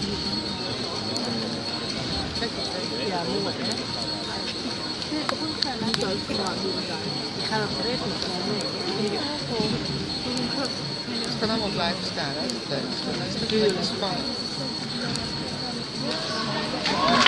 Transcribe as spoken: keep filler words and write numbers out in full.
Kijk, ja, mooi hè? Niet leuk gedaan doen daar. Ik ga dat geregeld gewoon mee. Het kan allemaal blijven staan, hè? Dat is natuurlijk spannend.